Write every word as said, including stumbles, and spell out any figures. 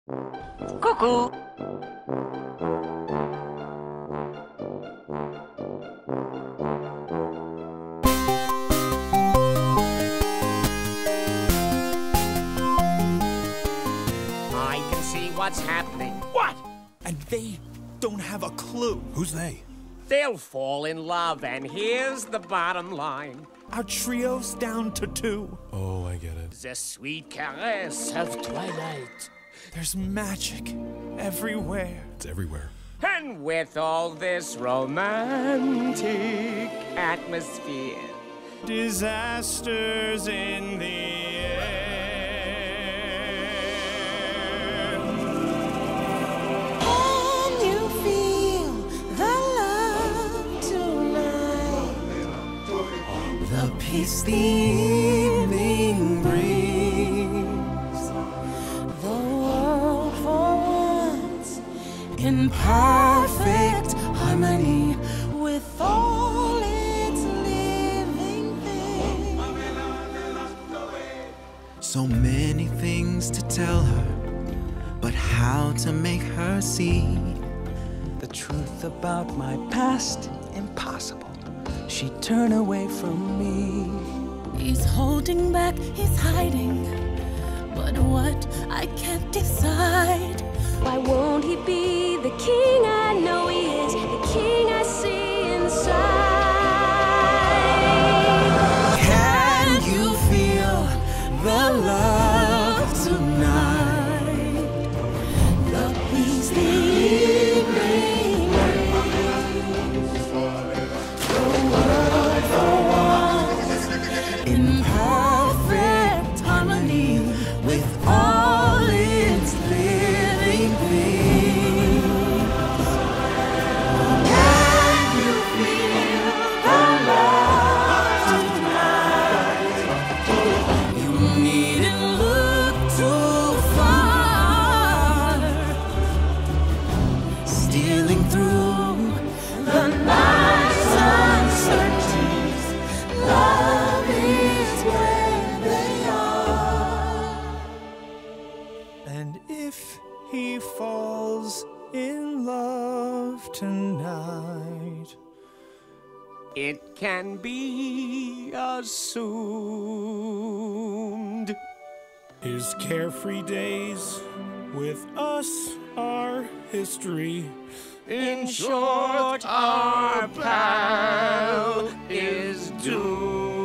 Cuckoo! I can see what's happening. What? And they don't have a clue. Who's they? They'll fall in love, and here's the bottom line. Our trio's down to two. Oh, I get it. The sweet caress of twilight. There's magic everywhere. It's everywhere. And with all this romantic atmosphere, Disasters in the air. Can you feel the love tonight? The peace the evening brings. The world for once in perfect harmony with all its living things. So many things to tell her, but how to make her see The truth about my past, impossible. She'd turn away from me. He's holding back, he's hiding, but what I can't decide. Why won't he be the king I know he is, the king I see inside? Can you feel the love tonight? The peace the evening brings. The world for once in perfect harmony with all its living things. Can you feel the love tonight? You needn't look too far. Stealing through the night's uncertainties, love is where they are. And if he falls in love tonight, it can be assumed. his carefree days with us are history. In short, our pal is doomed.